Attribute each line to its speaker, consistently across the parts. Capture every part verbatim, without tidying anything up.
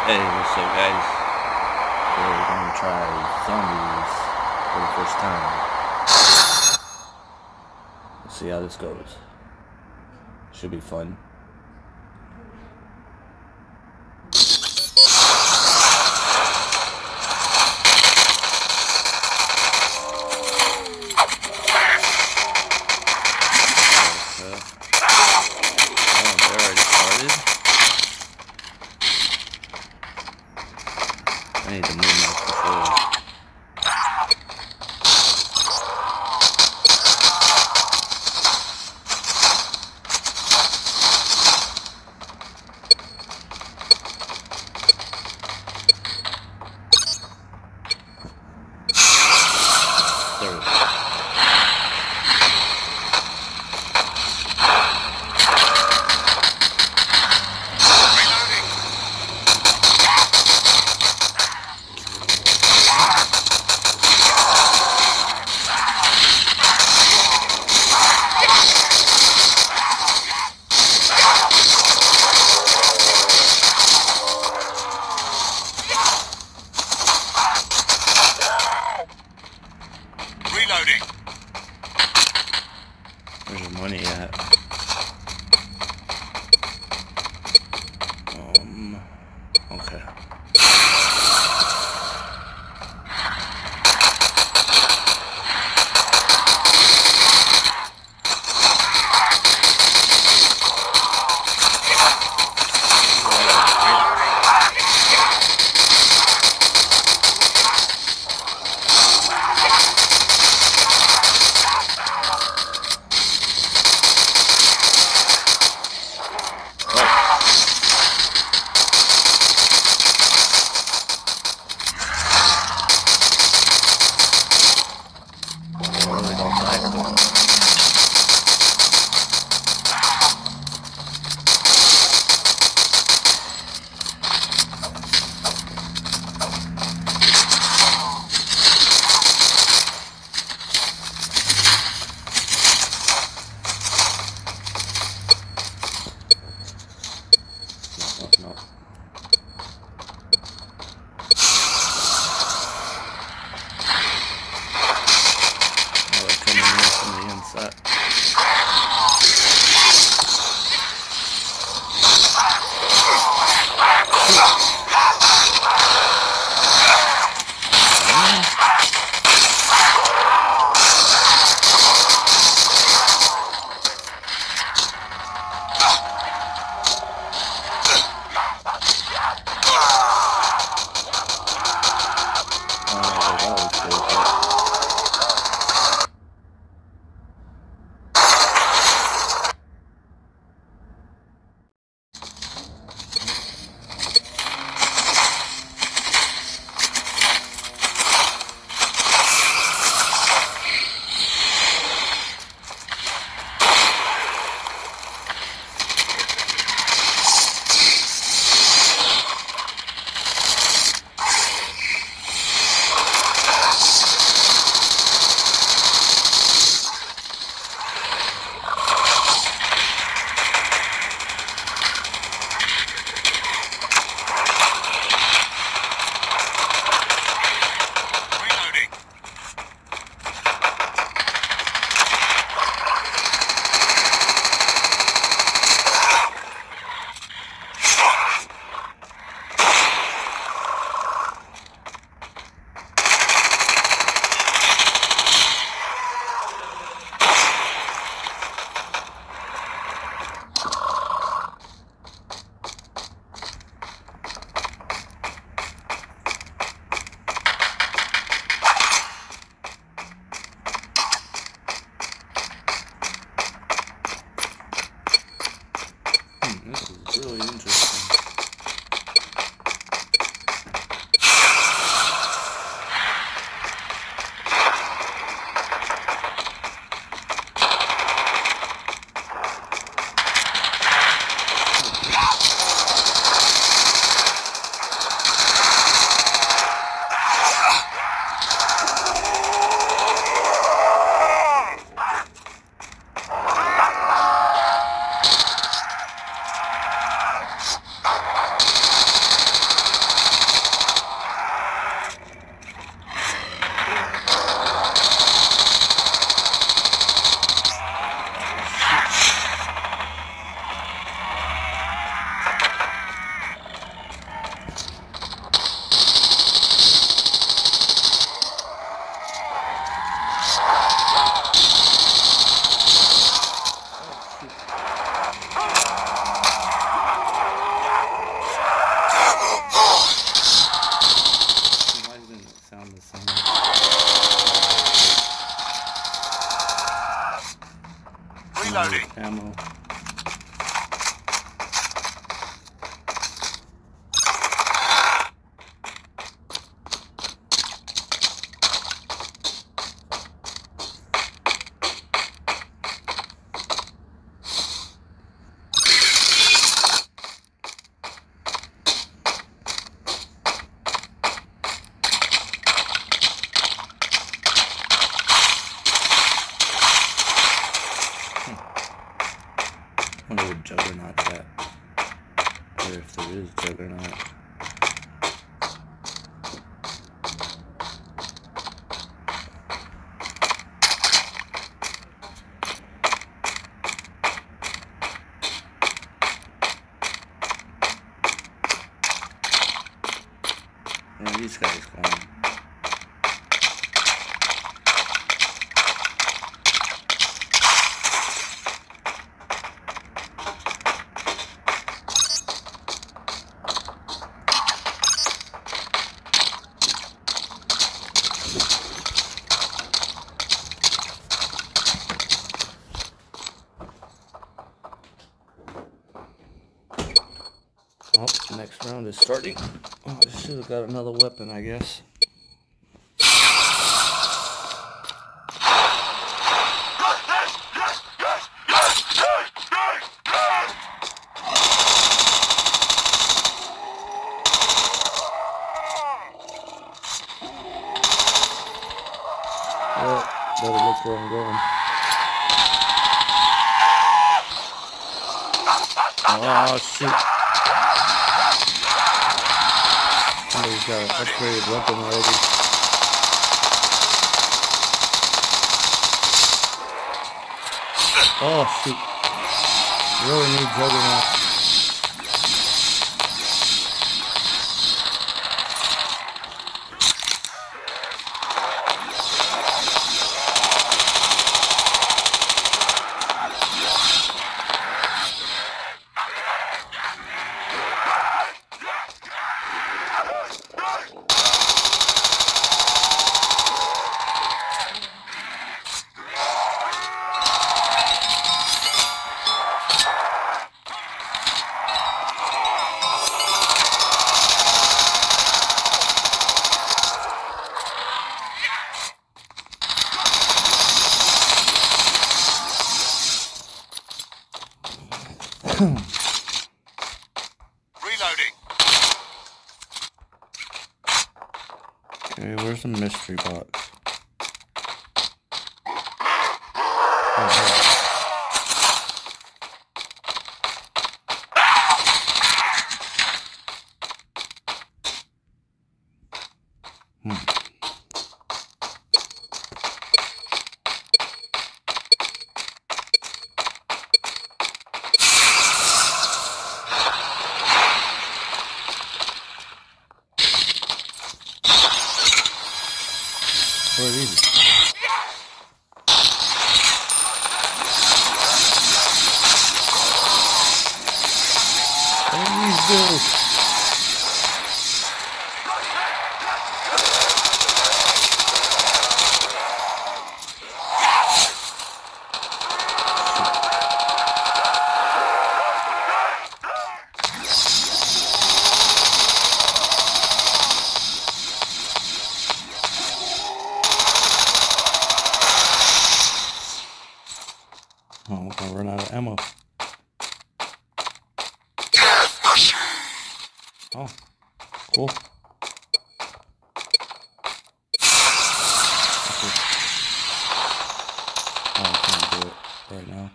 Speaker 1: Hey, what's up, guys? Today we're gonna try zombies for the first time. Let's see how this goes. Should be fun. I need to move my controls. There we go.
Speaker 2: Reloading.
Speaker 1: Where's the money at? Um, okay.
Speaker 2: Reloading.
Speaker 1: Ammo. I wonder where Juggernaut's at. Or if there is Juggernaut. Yeah, these guys gone. Oh, next round is starting. Oh, I should have got another weapon, I guess. Well, better look where I'm going. Oh, shoot. Somebody's got an upgraded weapon already. Oh, shoot. Really need Juggernaut.
Speaker 2: Reloading.
Speaker 1: Okay, where's the mystery box? Oh, yeah. Hmm. What are these? What do these do? Oh, I'm gonna run out of ammo. Oh, cool. Oh, I can't do it right now.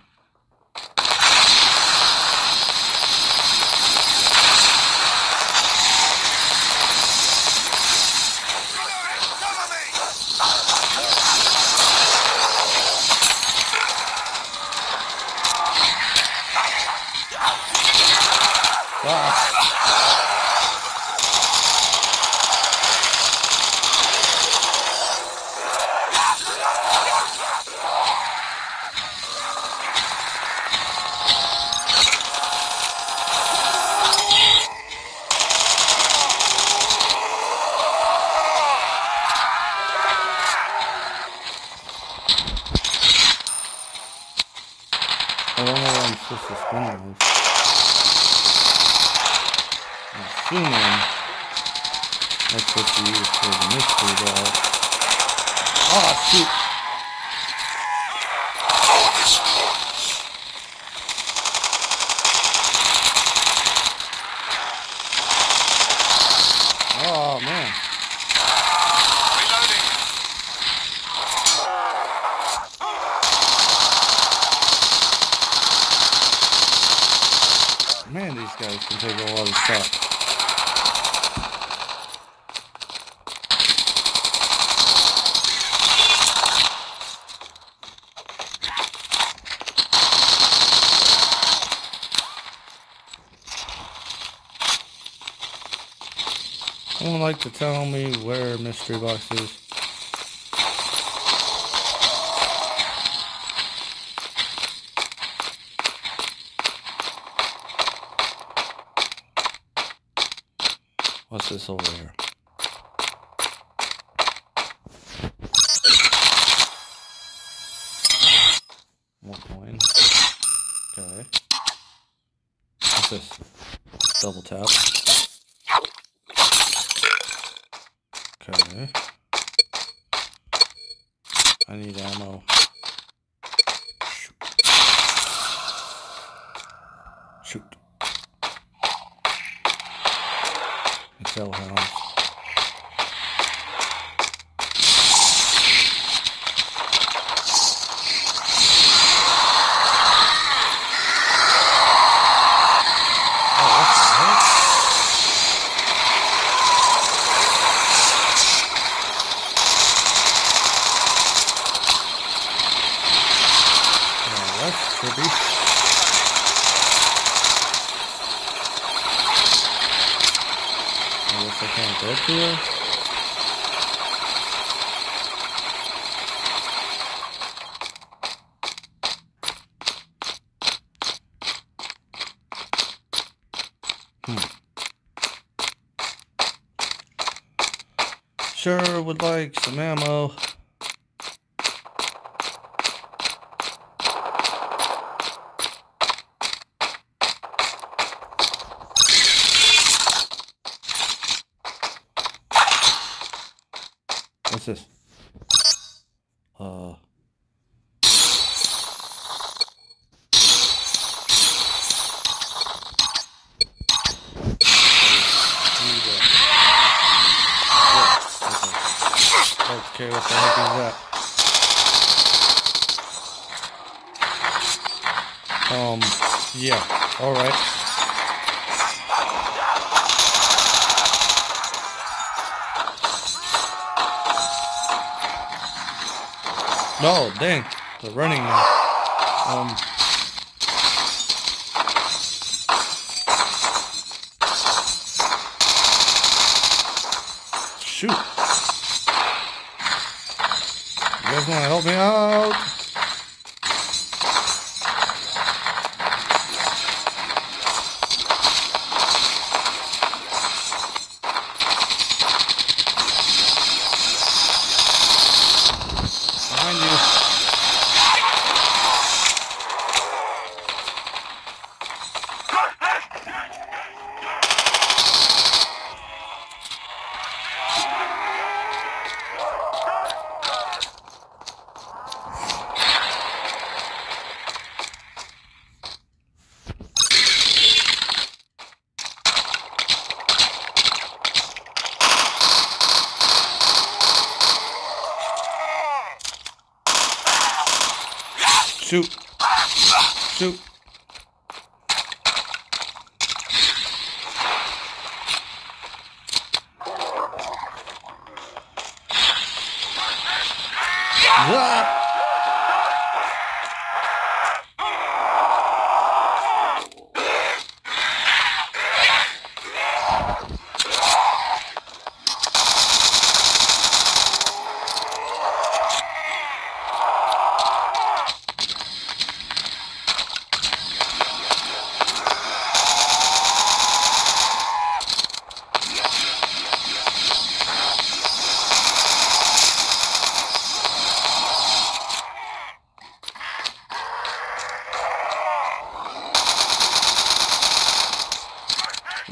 Speaker 1: Ah. useless to spin those. I'm assuming that's what you use for the mystery ball. Oh, shoot! Oh, man. Man, these guys can take a lot of shots. Someone like to tell me where mystery box is. What's this over here? More coin. Okay. What's this? Double tap. Okay. I need ammo. Shoot. Shoot. Cell hounds. I can't go up here. Hmm. Sure would like some ammo. What's this? Uh. Okay, what the heck is that? Um, yeah, alright. No, dang, they're running now. Um, shoot. You guys want to help me out? Shoot. Shoot. Ah!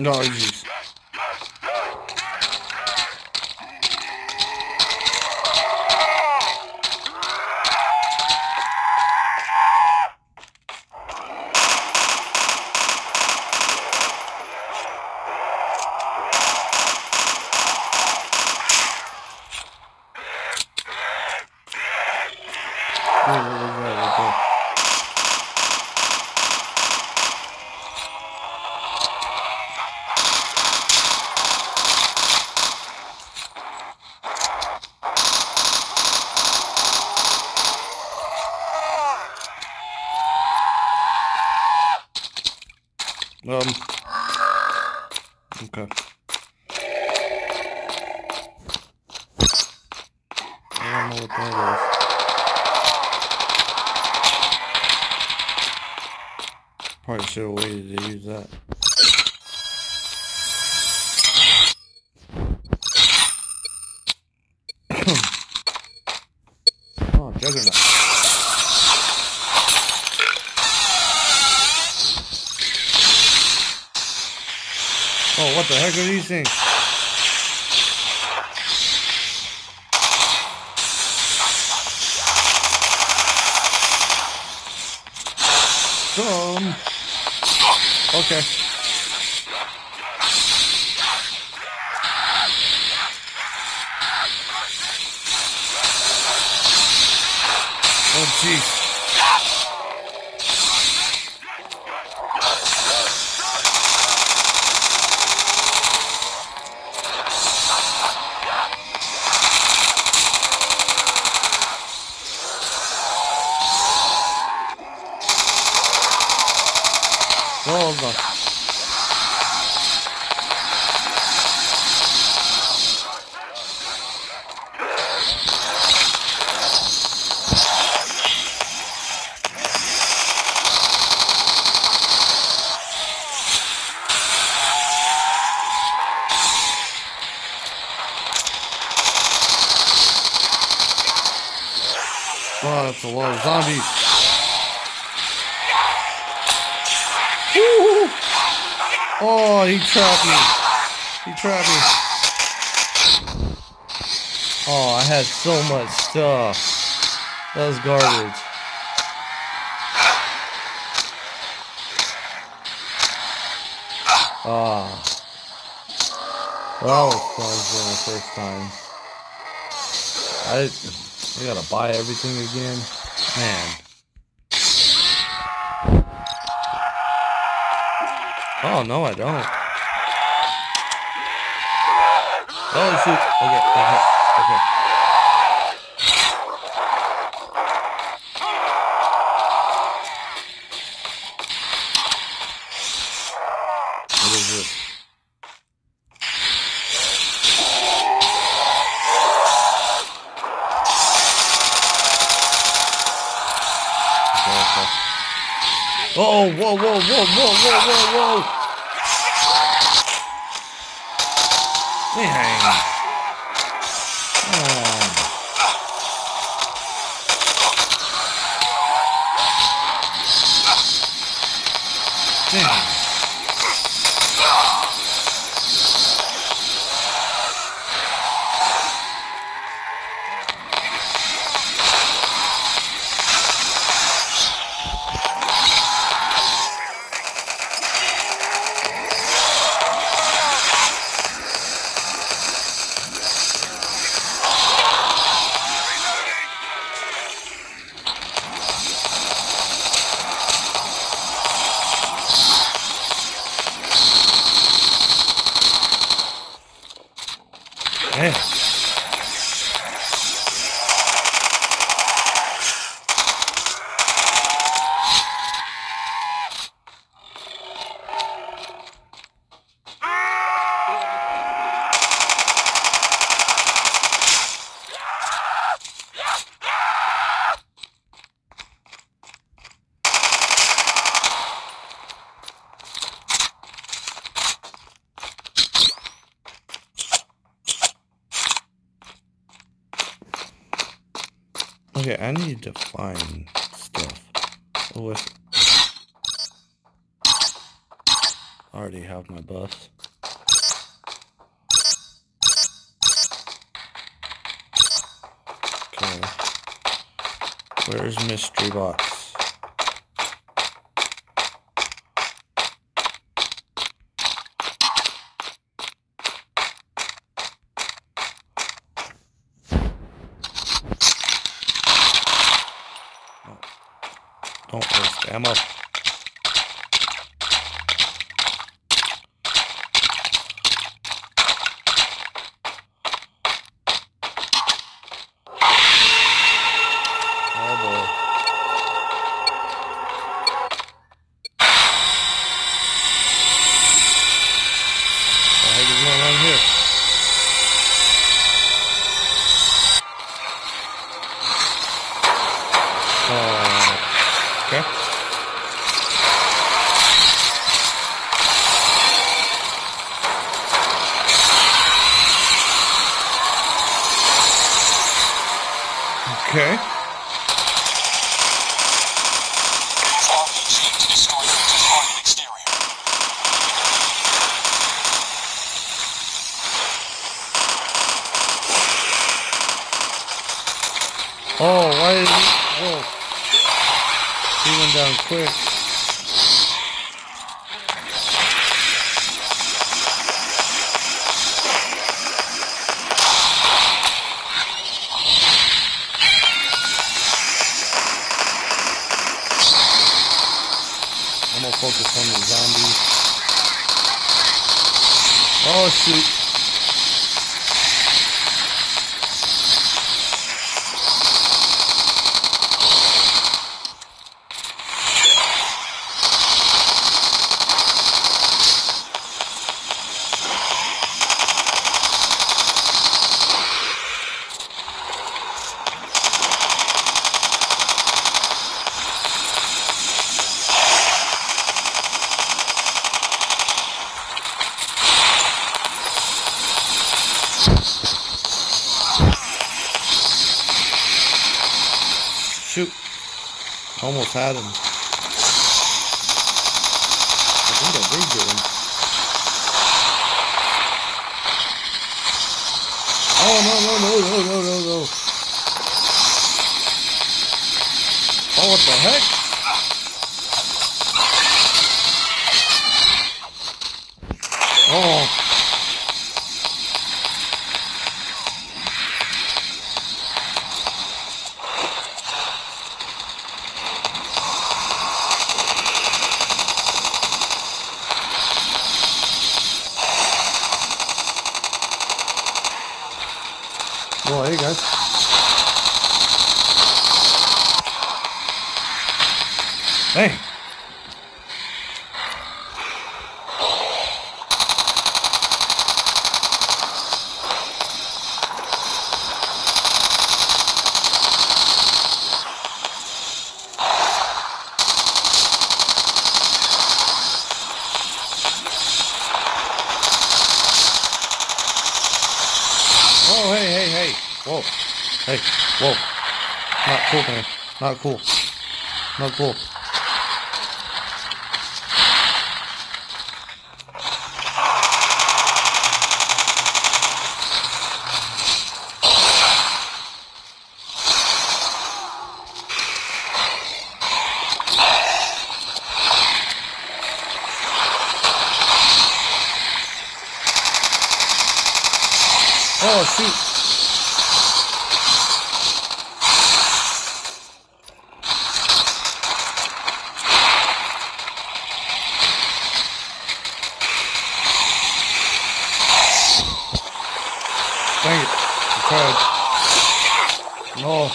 Speaker 1: No, jeez. Um. Okay. I don't know what that is. Probably should have waited to use that. Oh, Juggernaut. Oh, what the heck are these things? Um. Okay. Oh, jeez. Oh, God. Oh, that's a lot of zombies. Woo! Oh, he trapped me. He trapped me. Oh, I had so much stuff. That was garbage. Ah. Well, that was fun for the first time. I, I gotta buy everything again. Man. Oh, no, I don't. Oh, shoot. Okay, okay, okay. What is this? Oh, whoa, whoa, whoa, whoa, whoa, whoa, whoa. Dang. Oh. Dang. Yeah. Okay, I need to find stuff. With... Oh, already have my bus. Okay. Where's mystery box? Oh. Don't waste ammo. Oh boy. What the heck is going on here? Uh, okay. Okay.
Speaker 2: R P G to destroy Victor's hiding exterior.
Speaker 1: Oh, why did he? Oh, he went down quick. I'm gonna focus on the zombies. Oh shoot. Shoot. Almost had him. I think I did get him. Oh, no, no, no, no, no, no, no. Oh, what the heck? Oh. Oh, hey guys. Hey. Oh, hey, hey, hey. Whoa. Hey, whoa. Not cool, man. Not cool. Not cool. Oh, shoot. Dang it. I tried. No.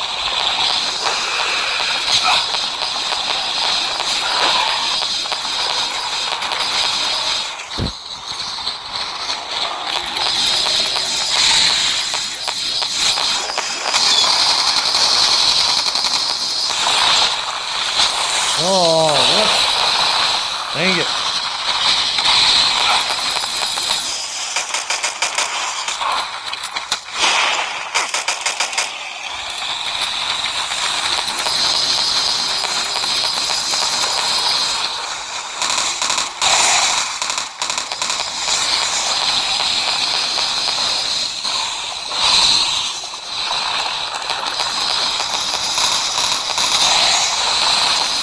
Speaker 1: Oh, what? Dang it.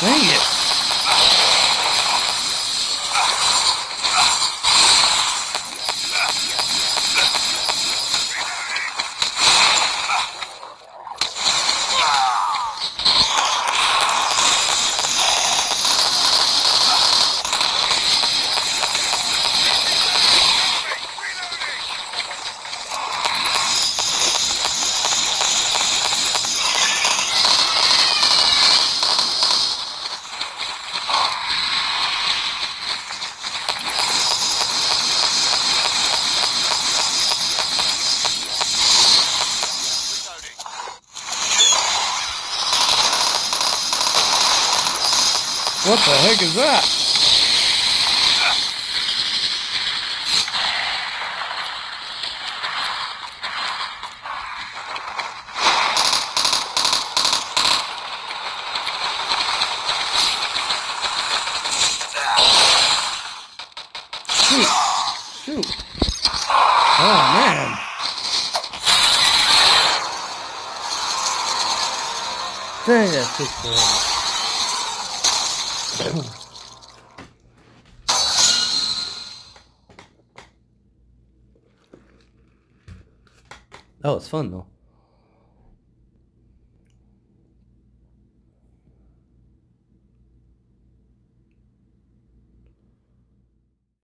Speaker 1: Dang it! What the heck is that? Shoot! Shoot! Oh man! Dang, that took forever. That was fun though.